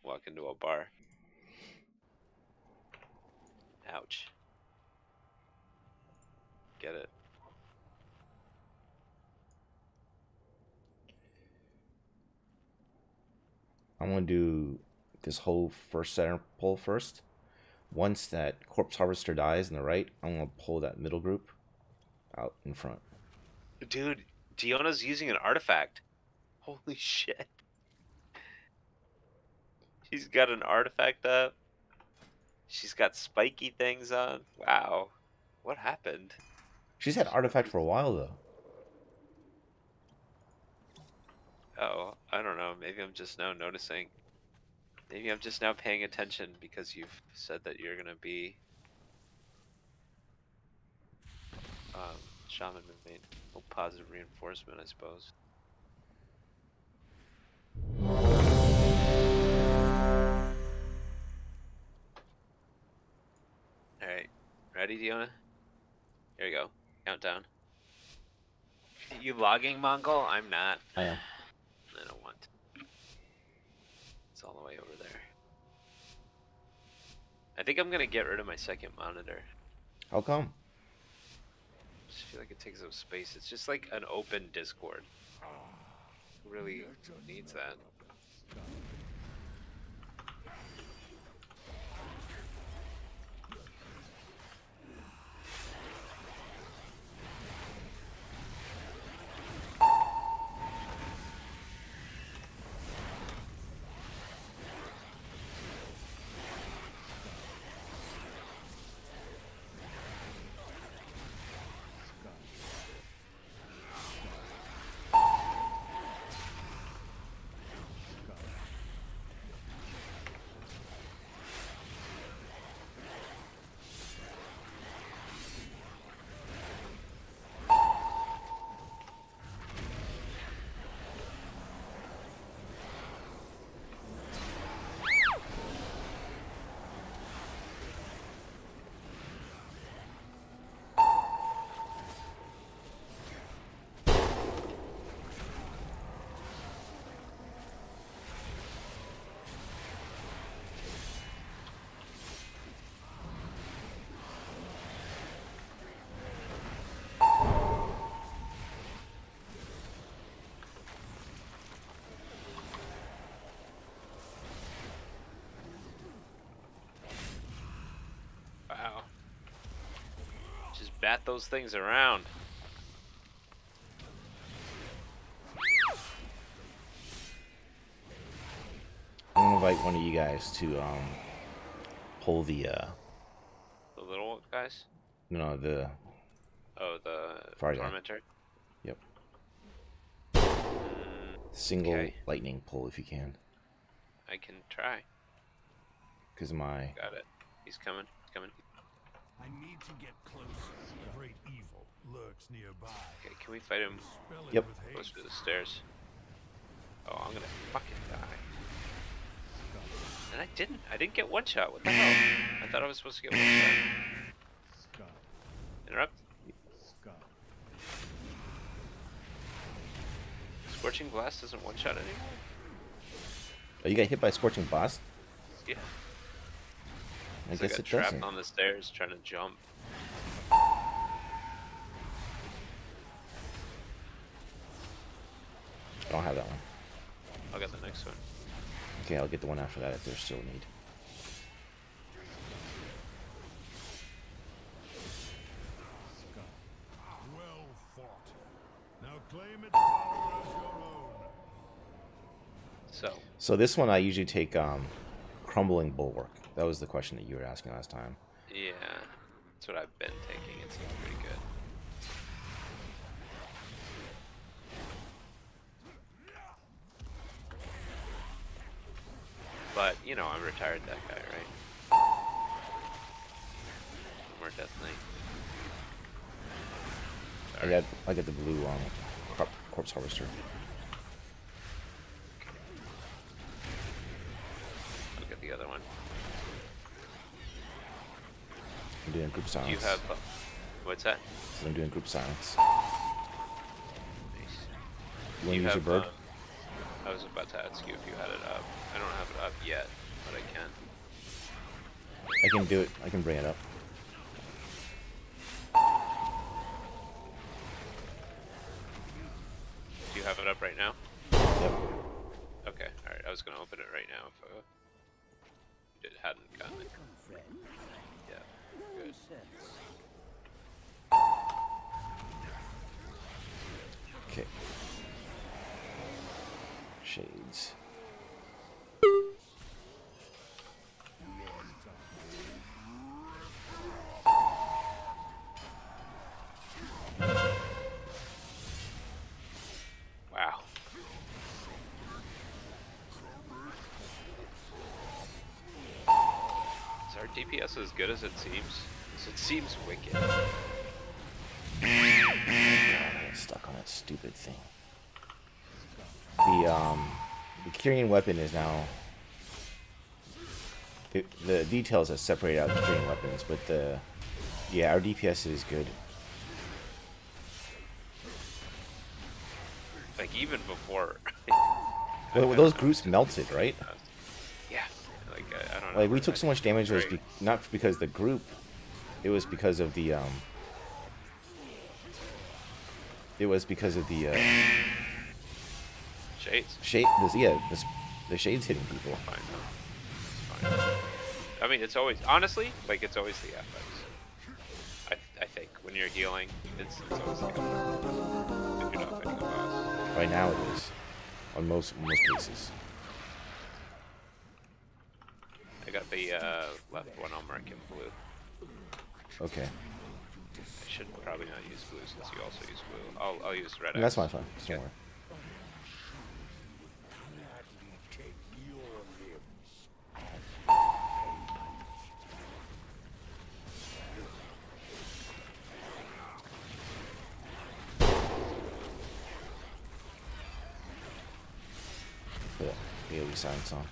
walk into a bar. Ouch. Get it. I'm gonna do this whole first center pull first. Once that Corpse Harvester dies on the right, I'm gonna pull that middle group out in front. Dude, Diona's using an artifact. Holy shit. She's got an artifact up. She's got spiky things on. Wow. What happened? She's had artifact for a while though. Oh, I don't know. Maybe I'm just now noticing. Maybe I'm just now paying attention because you've said that you're gonna be shaman main. Oh, positive reinforcement, I suppose. Alright. Ready, Diona? Here we go. Countdown. You logging, Mongol? I'm not. I am. I don't want to. It's all the way over there. I think I'm gonna get rid of my second monitor. How come? I just feel like it takes up space. It's just like an open Discord. Who really needs that? Wow. Just bat those things around. I'm gonna invite one of you guys to pull the The little guys? no, the Oh, the Fire guy. tormentor? Yep. Mm, Single okay. lightning pull if you can. I can try. Because my Got it. He's coming. He's coming. I need to get closer. The great evil lurks nearby. Okay, can we fight him Spell it Yep. with close haste. to the stairs? Oh, I'm gonna fucking die. And I didn't. I didn't get one shot. What the hell? I thought I was supposed to get one shot. Scott, Interrupt. Scott. Scorching Blast doesn't one shot anymore? Oh, you got hit by Scorching Blast? Yeah. I It's guess like it a trap doesn't. on the stairs trying to jump. I don't have that one. I'll get the next one. Okay, I'll get the one after that if there's still a need. Well fought. Now claim its power as your own. So this one I usually take Crumbling Bulwark. That was the question that you were asking last time. Yeah, that's what I've been taking. It seems pretty good. But, you know, I retired that guy, right? More Death Knight. Sorry. I got the blue Corpse Harvester. I'll get the other one. I'm doing group silence. Do you have... what's that? I'm doing group silence. Nice. You want to use your bird? I was about to ask you if you had it up. I don't have it up yet, but I can. I can do it. I can bring it up. Do you have it up right now? Yep. Okay, alright. I was gonna open it right now if it hadn't gotten it. Yeah, good. Okay. Shades. Wow. Is our DPS as good as it seems? 'Cause it seems wicked. God, I got stuck on that stupid thing. The Kyrian weapon is now. The details have separated out the Kyrian weapons, but yeah, our DPS is good. Like even before. Well, those groups melted, right? Yeah. Like I don't know. Like we took so much damage, it was Right. not because of the group, it was because of the Shades. shade. The shades hitting people. Fine though. It's fine. I mean, it's always honestly like it's always the FX. I think when you're healing, it's always the FX. If you're not fighting a boss. Right now it is, on most cases. I got the left one. I'll mark in blue. Okay, I should probably not use blue since you also use blue. I'll use red. that's X. my fun. Don't worry. Put the AoE silence on.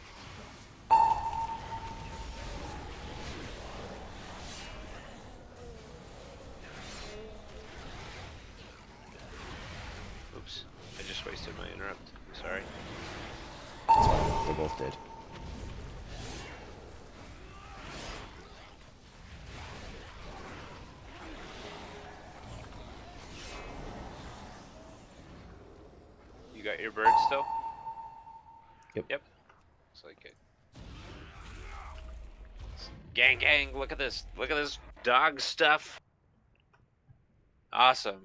Oops. I just wasted my interrupt. I'm sorry. That's fine. They're both dead. You got your bird still? Yep. Yep. Looks like it. Gang, gang! Look at this! Look at this dog stuff. Awesome.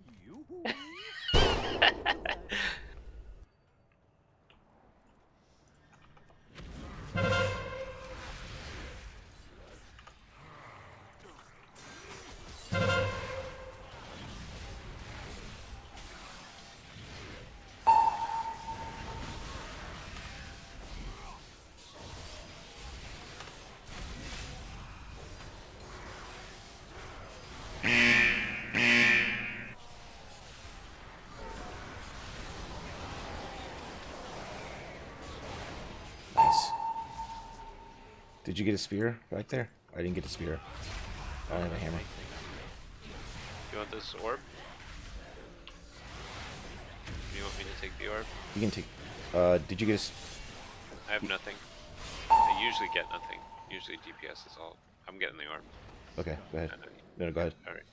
Nice. Did you get a spear back there? I didn't get a spear. I don't have a hammer. You want this orb? You want me to take the orb? You can take. Did you get a? I have nothing. I usually get nothing. Usually DPS is all. I'm getting the orb. Okay, go ahead. I know. No, go ahead. Alright.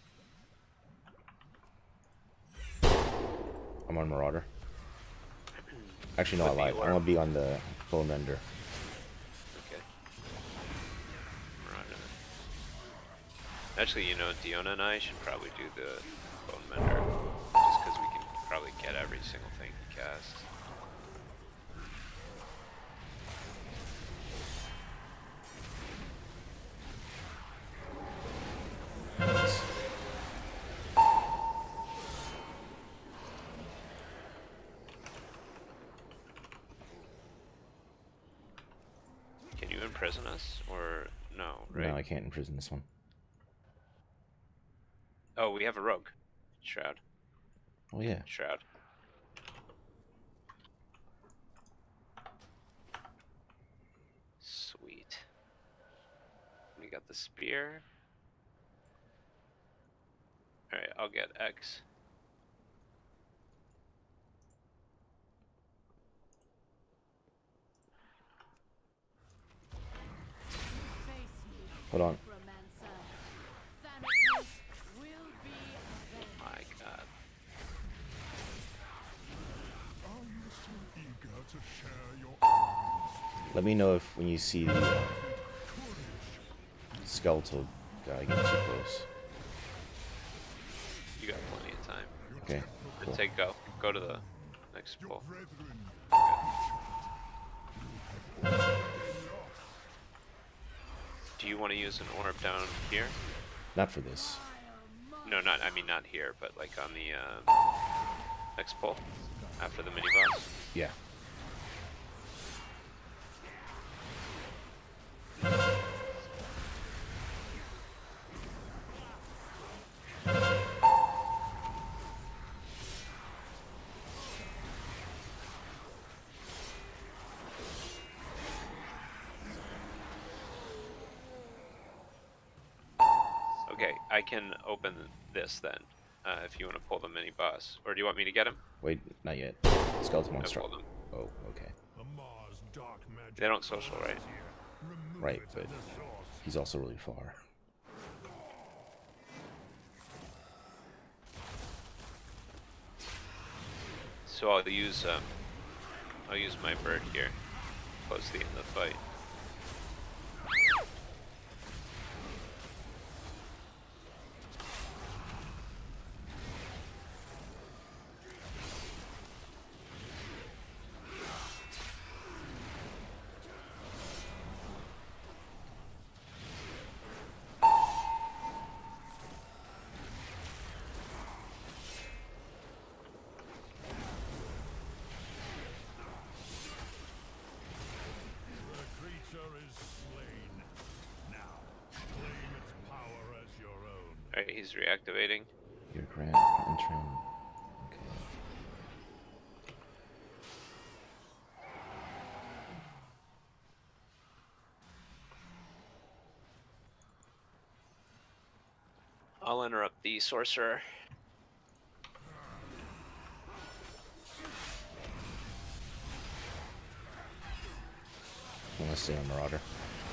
I'm on Marauder. Actually, no, I With the lied. I'm orb. gonna be on the Bone Render. Okay. Right. Actually, you know, Diona and I should probably do the Bone Mender. Just because we can probably get every single thing he casts. Nice. Can you imprison us? Or no, right? No, I can't imprison this one. Oh, we have a rogue. Shroud. Oh yeah. Shroud. Sweet. We got the spear. Alright, I'll get X. Hold on. Necromancer. Thanatos will be avenged. My God. Are you so eager to share your arms? Let me know if when you see the skeletal guy get too close. You got plenty of time. Okay, cool. Say go. Go to the next Your pole. brethren. Do you want to use an orb down here? Not for this. No, not. I mean, not here, but like on the next pole after the mini boss. Yeah. Okay, I can open this then, if you want to pull the mini boss, or do you want me to get him? Wait, not yet. Skeleton I monster. pulled him. Oh, okay. The Mars dark magic. They don't social, right? Remove Right, it but at the source. he's also really far. So I'll use my bird here, close to the end of the fight. The creature is slain. Now, claim its power as your own. Alright, he's reactivating. Your grand entering. Okay. I'll interrupt the sorcerer. I'm gonna stay on Marauder.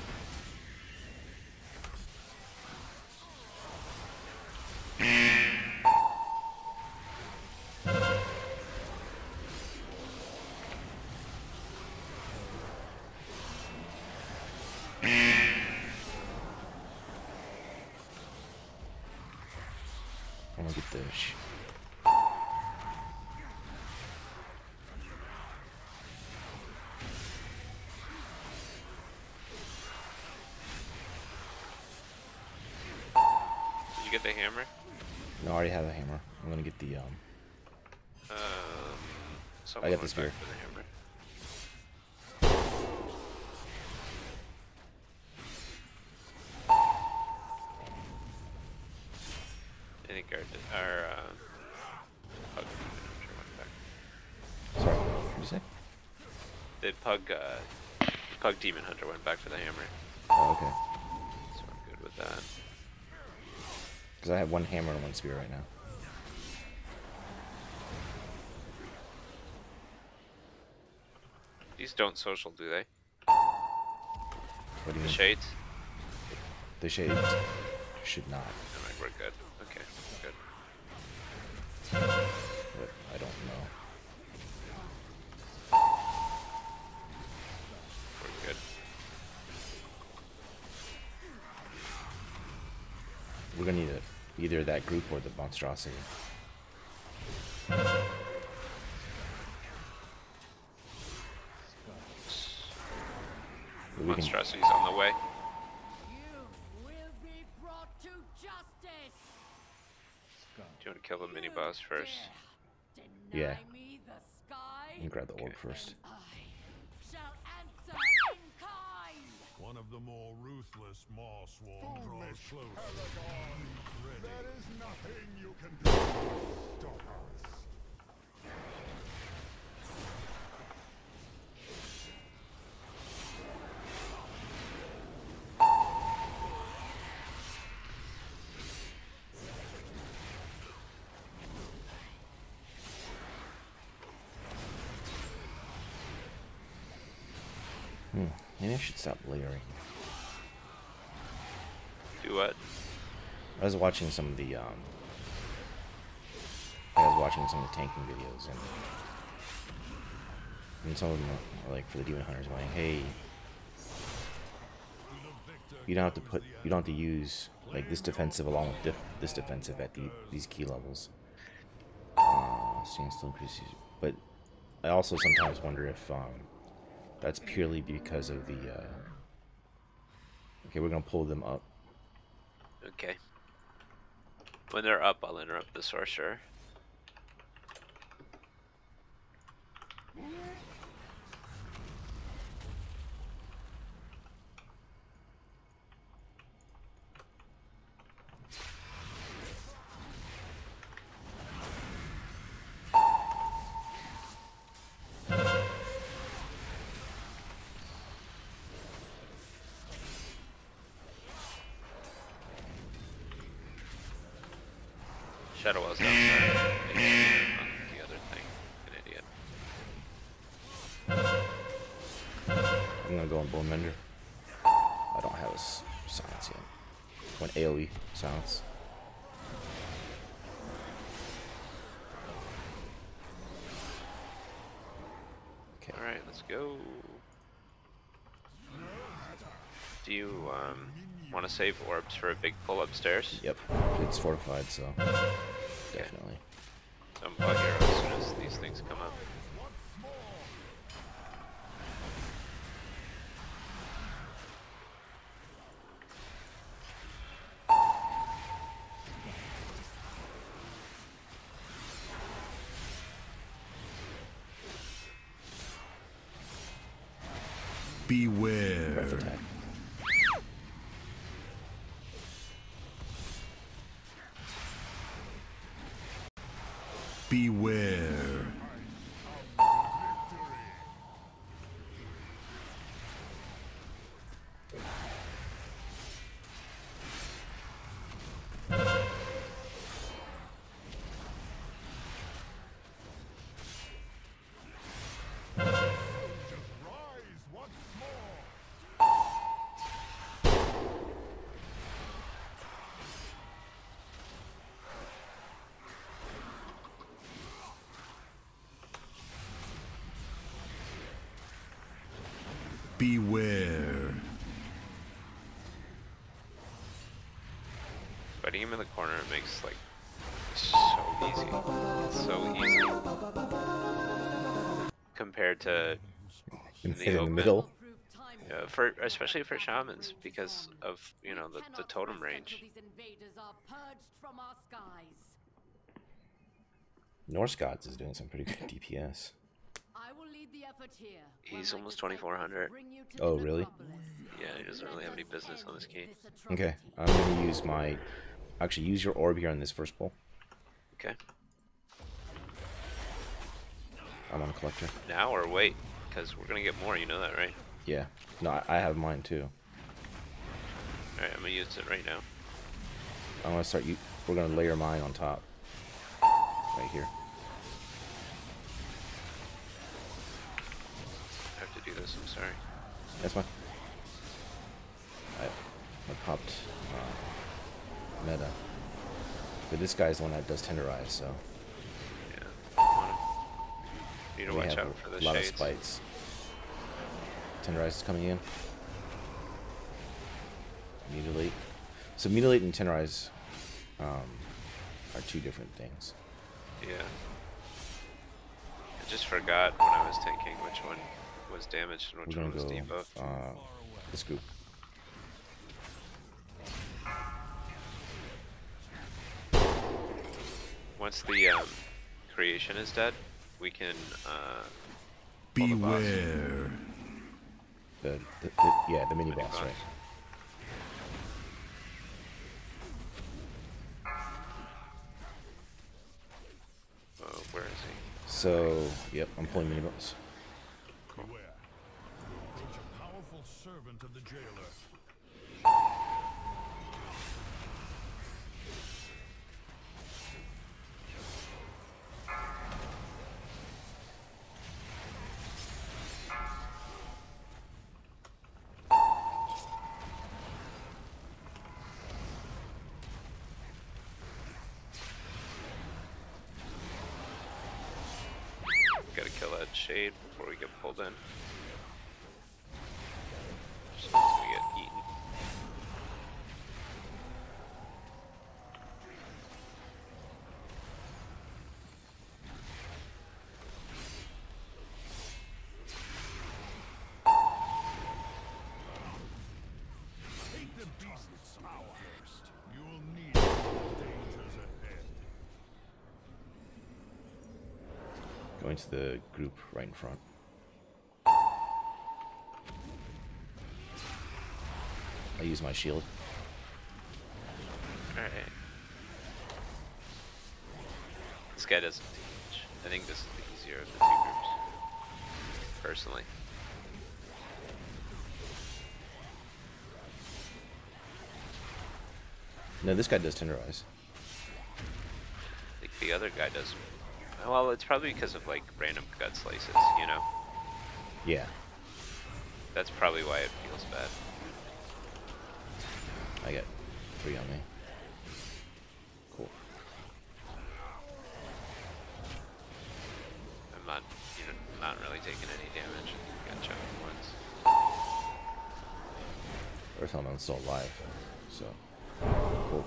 I'm gonna get the Did you get the hammer? No, I already have a hammer. I'm gonna get the Someone I got went the spear. back for the hammer. I think our pug demon hunter went back. sorry, what did you say? The pug demon hunter went back for the hammer, Oh, okay. so I'm good with that. Because I have one hammer and one spear right now. These don't social, do they? What do you The mean? shades? The shades should not, Alright, we're good. Okay, good. but I don't know. We're good. We're gonna need either that group or the monstrosity. We can, Monstrosity's on the way. You will be brought to justice. Do you want to kill the mini boss first? Deny Yeah. me the sky. you can grab the orb Okay. first. I shall answer in kind. One of the more ruthless Moss Swarm draws closer. Ready. There is nothing you can do to stop us. Maybe I should stop layering. Do what? I was watching some of the I was watching some of the tanking videos, and some of them are like for the demon hunters going, hey, you don't have to use like this defensive along with this defensive at these key levels. Seeing still increases, but I also sometimes wonder if that's purely because of the. Okay, we're gonna pull them up. Okay. When they're up, I'll interrupt the sorcerer. Shadow was outside. The other thing. An idiot. I'm gonna go on Bone Mender. I don't have a silence yet. One AoE silence. Okay. Alright, let's go. Do you want to save orbs for a big pull upstairs? Yep. It's fortified, so definitely. I'm bug hero as soon as these things come up. Beware. Breath attack. Beware. Beware. Fighting him in the corner makes like so easy. It's so easy. Compared to In the the open. middle. for especially for shamans because of the totem range. These invaders are purged from our skies. Norse Gods is doing some pretty good DPS. I will lead the effort here. He's while my almost disciples 2400. bring you to Oh, the really? necropolis. Yeah, he doesn't really have any business on this key. Okay, I'm gonna use my. Actually, use your orb here on this first pull. Okay. I'm on a collector. Now or wait, because we're gonna get more. You know that, right? Yeah. No, I have mine too. All right, I'm gonna use it right now. I'm gonna start. We're gonna layer mine on top. Right here. I have to do this. I'm sorry. That's fine. I popped meta. But this guy's the one that does tenderize, so Yeah. Wanna- Need to we watch have out for the a lot shades. of spites. Tenderize is coming in. Mutilate. So mutilate and tenderize are two different things. Yeah. I just forgot when I was thinking which one was damaged and which We're one gonna was go debuffed. this group. Once the creation is dead, we can pull the boss. Beware. Yeah, the mini Mini boss, boss. right? Where is he? So, yep, I'm pulling mini boss. Beware. Approach a powerful servant of the jailer. shade before we get pulled in. Just gonna get eaten. Take the beast's power first. You'll need it. Dangers ahead. Going to the group right in front. I use my shield. Alright. This guy doesn't teach. I think this is the easier of the two groups. Personally. No, this guy does tenderize. I think the other guy does. Well, it's probably because of like random gut slices, you know? Yeah. That's probably why it feels bad. I got 3 on me. Cool. I'm not, you know, not really taking any damage. Got chunked once. Earth Element's still alive, so cool.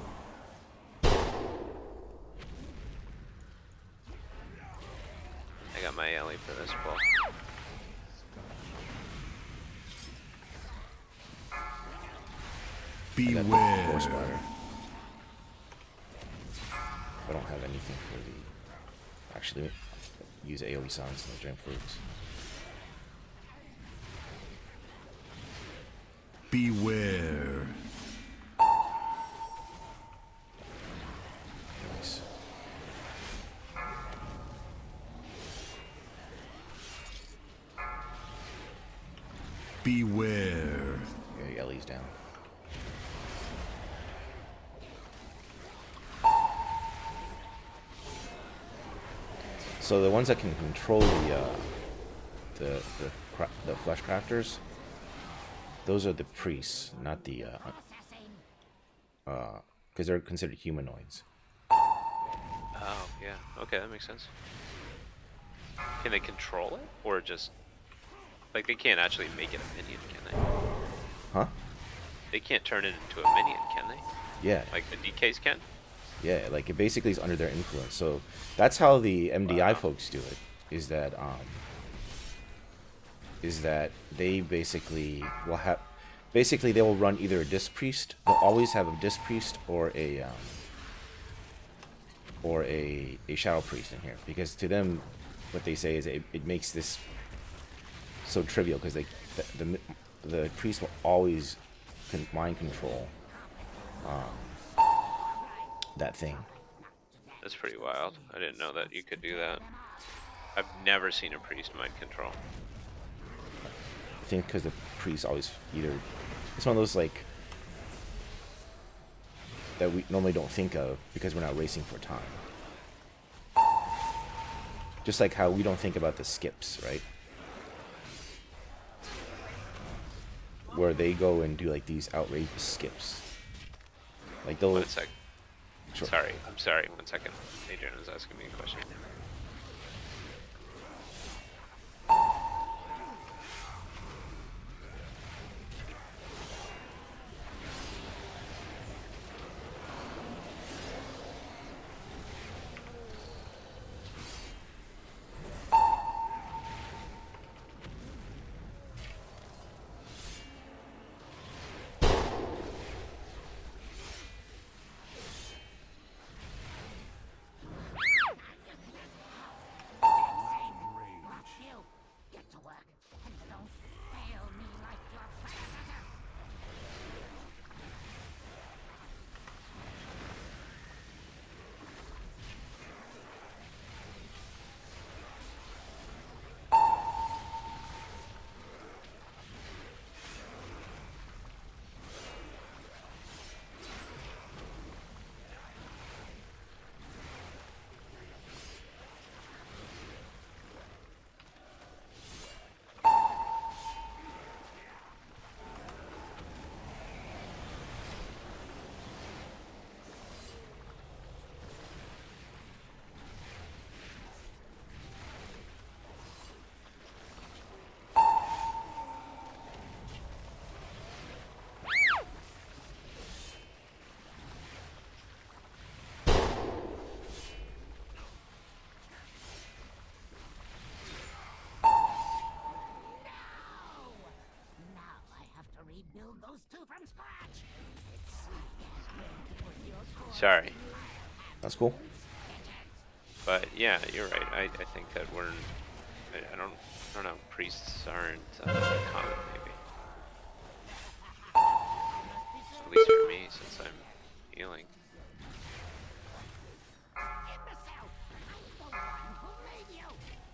I got my alley for this pull. I got Beware. Force Spider. I don't have anything for the. Actually, use AoE silence in the giant fruits. Beware. Nice. Beware. Okay, Ellie's down. So the ones that can control the flesh crafters, those are the priests, not the because they're considered humanoids. Oh, yeah. Okay, that makes sense. Can they control it? Or just... Like, they can't actually make it a minion, can they? Huh? They can't turn it into a minion, can they? Yeah. Like the DKs can? Yeah, like it basically is under their influence. So that's how the MDI Wow. folks do it. Is that they basically will have, basically they will run either a disc priest. They'll always have a disc priest or a shadow priest in here, because to them, what they say is it makes this so trivial, because the priest will always mind control that thing. That's pretty wild. I didn't know that you could do that. I've never seen a priest mind control. I think because the priest always either, it's one of those like that we normally don't think of because we're not racing for time. Just like how we don't think about the skips, right? Where they go and do like these outrageous skips. Like they'll. One sec. Sure. Sorry, I'm sorry. 1 second. Adrian was asking me a question. rebuild those two from scratch. Sorry, That's cool. but yeah, you're right. I think that we're. I don't know. Priests aren't common, maybe. At least for me, since I'm healing. Imbecile! I'm the one who made you!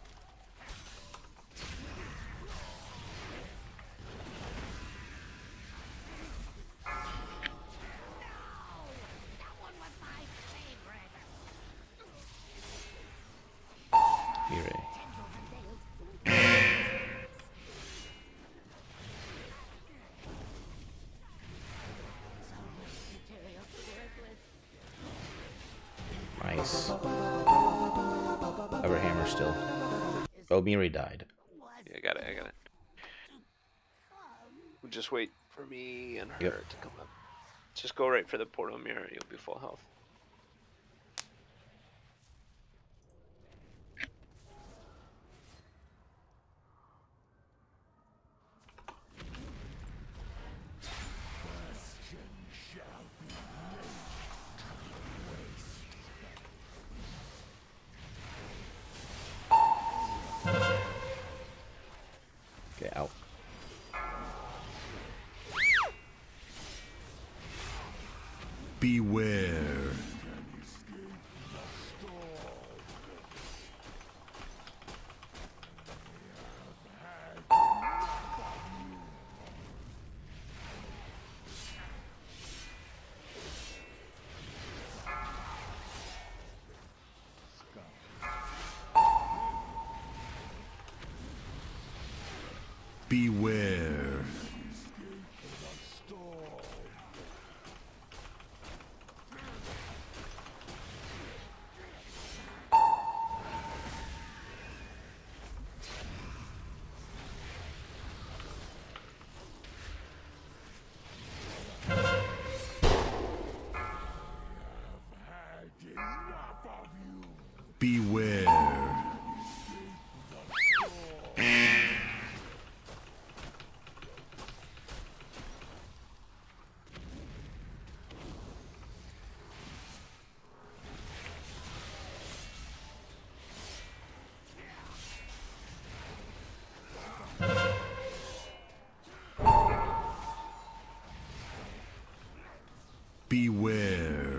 That one was my favorite! Here. Nice. Upper hammer still. Oh, Miri died. Yeah, I got it. Just wait for me and her Yep. to come up. Just go right for the portal mirror. You'll be full health. Get out. Beware. Beware. Beware. Beware.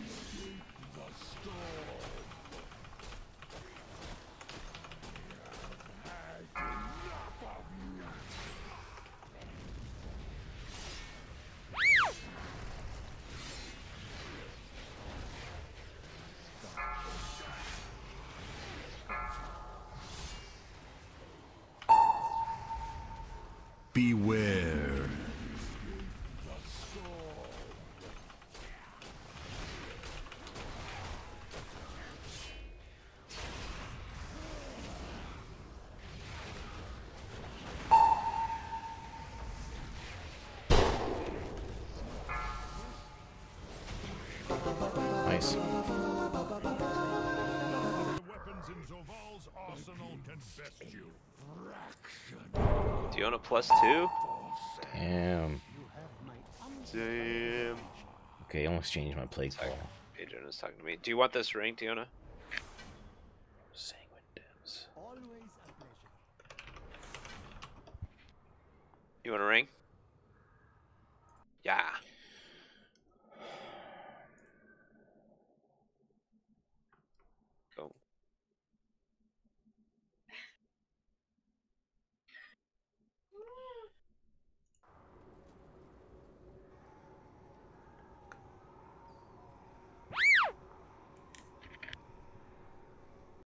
Beware. Nice. The weapons in Zoval's arsenal can best you. Diona +2? Damn. Damn. Okay, I almost changed my play call. Adrian is talking to me. Do you want this ring, Diona? Sanguine Dibs. You want a ring?